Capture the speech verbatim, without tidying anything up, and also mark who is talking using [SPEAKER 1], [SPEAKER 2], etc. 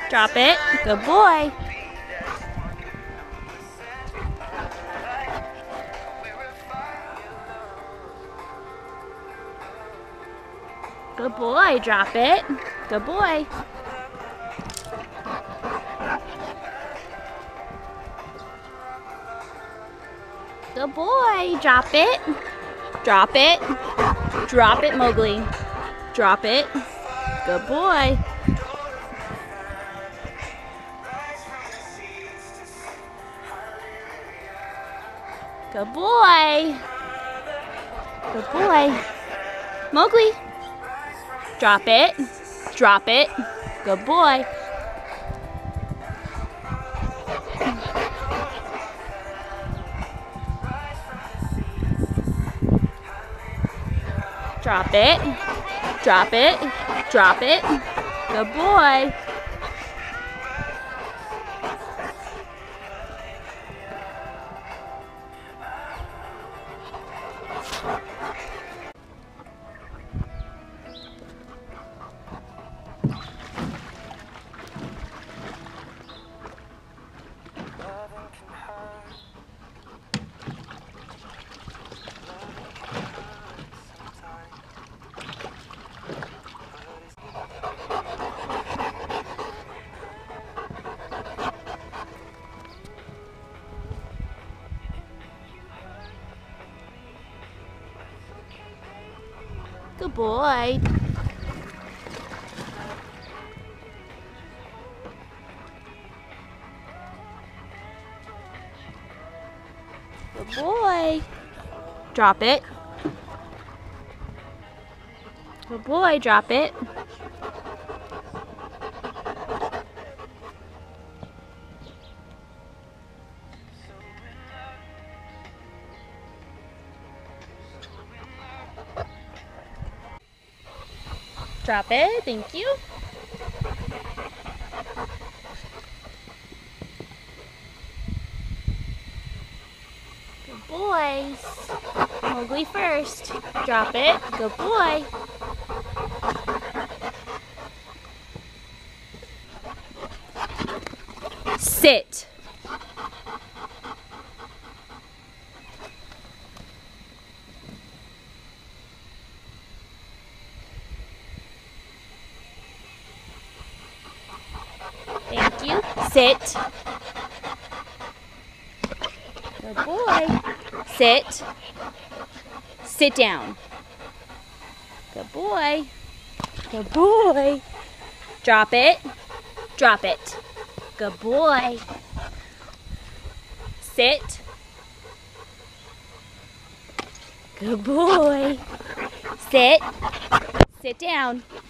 [SPEAKER 1] Drop it. Good boy. Good boy. Drop it. Good boy. Good boy. Drop it. Drop it. Drop it, Mowgli. Drop it. Good boy. Good boy. Good boy. Mowgli. Drop it. Drop it. Good boy. Drop it. Drop it. Drop it. Good boy. Good boy. Good boy. Drop it. Good boy, drop it. Drop it, thank you. Good boys. Mowgli first. Drop it. Good boy. Sit. Thank you. Sit. Good boy. Sit. Sit down. Good boy. Good boy. Drop it. Drop it. Good boy. Sit. Good boy. Sit. Sit down.